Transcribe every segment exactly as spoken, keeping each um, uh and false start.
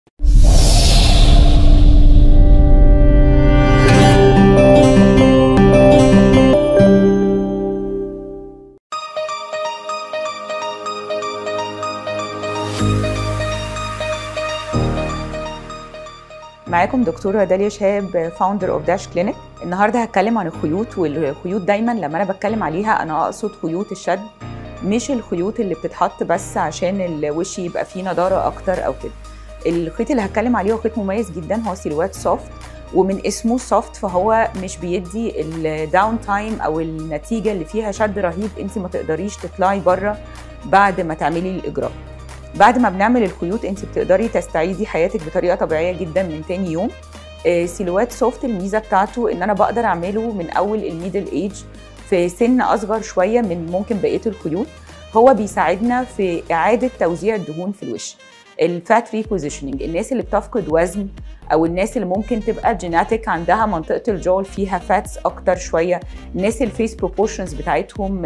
معاكم دكتورة داليا شهاب فاوندر اوف داش كلينيك. النهارده هتكلم عن الخيوط، والخيوط دايما لما انا بتكلم عليها انا اقصد خيوط الشد، مش الخيوط اللي بتتحط بس عشان الوش يبقى فيه نضاره اكتر او كده. الخيط اللي هتكلم عليه هو خيط مميز جدا، هو سيلوات سوفت، ومن اسمه سوفت فهو مش بيدي الداون تايم او النتيجه اللي فيها شد رهيب انت ما تقدريش تطلعي بره بعد ما تعملي الاجراء. بعد ما بنعمل الخيوط انت بتقدري تستعيدي حياتك بطريقه طبيعيه جدا من تاني يوم. سيلوات سوفت الميزه بتاعته ان انا بقدر اعمله من اول الميدل ايج في سن اصغر شويه من ممكن بقيه الخيوط. هو بيساعدنا في اعاده توزيع الدهون في الوش، الفات ريبوزيشننج، الناس اللي بتفقد وزن او الناس اللي ممكن تبقى جيناتيك عندها منطقه الجول فيها فاتس اكتر شويه، الناس الفيس بروبورشنز بتاعتهم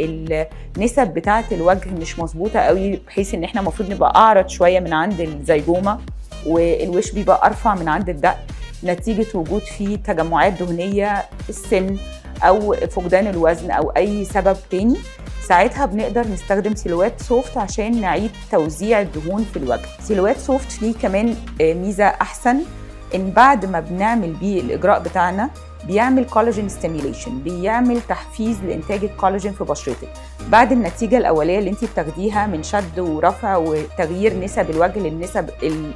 النسب بتاعه الوجه مش مظبوطه قوي، بحيث ان احنا المفروض نبقى اعرض شويه من عند الزيجومه والوش بيبقى ارفع من عند الدق نتيجه وجود فيه تجمعات دهنيه، السن او فقدان الوزن او اي سبب تاني. ساعتها بنقدر نستخدم سيلوات سوفت عشان نعيد توزيع الدهون في الوجه. سيلوات سوفت فيه كمان ميزه احسن، ان بعد ما بنعمل بيه الاجراء بتاعنا بيعمل كولاجين ستيميوليشن، بيعمل تحفيز لانتاج الكولاجين في بشرتك. بعد النتيجه الاوليه اللي انت بتاخديها من شد ورفع وتغيير نسب الوجه للنسب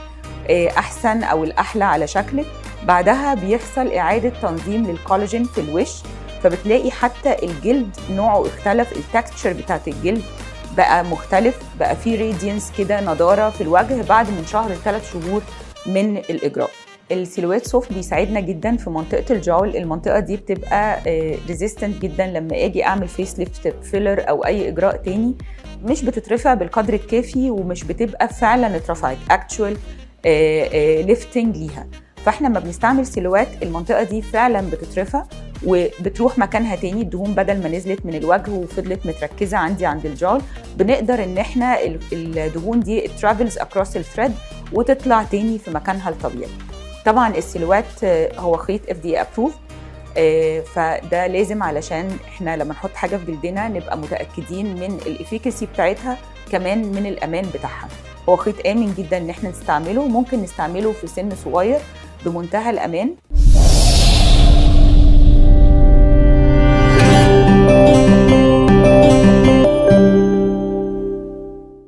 الاحسن او الاحلى على شكلك، بعدها بيحصل اعاده تنظيم للكولاجين في الوش، فبتلاقي حتى الجلد نوعه اختلف، التكتشر بتاعت الجلد بقى مختلف، بقى فيه راديانس كده، نضاره في الوجه بعد من شهر لثلاث شهور من الاجراء. السيلوات سوفت بيساعدنا جدا في منطقه الجول، المنطقه دي بتبقى ريزيستنت جدا لما اجي اعمل فيس ليفت فيلر او اي اجراء تاني، مش بتترفع بالقدر الكافي ومش بتبقى فعلا اترفعت اكتشوال ليفتنج ليها. فاحنا لما بنستعمل سيلوات المنطقه دي فعلا بتترفع وبتروح مكانها تاني، الدهون بدل ما نزلت من الوجه وفضلت متركزه عندي عند الجول، بنقدر ان احنا الدهون دي ترافلز اكروس الثريد وتطلع تاني في مكانها الطبيعي. طبعا السيلوات هو خيط اف دي ابروف، فده لازم علشان احنا لما نحط حاجه في جلدنا نبقى متاكدين من الافيكاسي بتاعتها، كمان من الامان بتاعها. هو خيط امن جدا ان احنا نستعمله، ممكن نستعمله في سن صغير بمنتهى الامان.